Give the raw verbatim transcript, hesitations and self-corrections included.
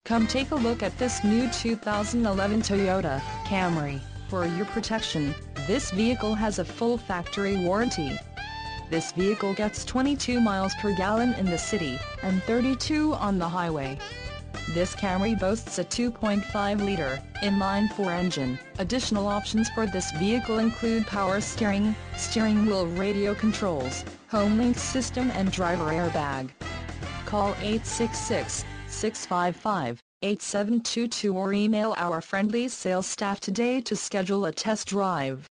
Come take a look at this new two thousand eleven Toyota Camry. For your protection, this vehicle has a full factory warranty. This vehicle gets twenty-two miles per gallon in the city, and thirty-two on the highway. This Camry boasts a two point five liter inline-four engine. Additional options for this vehicle include power steering, steering wheel radio controls, home link system and driver airbag. Call eight six six, six five five, eight seven two two or email our friendly sales staff today to schedule a test drive.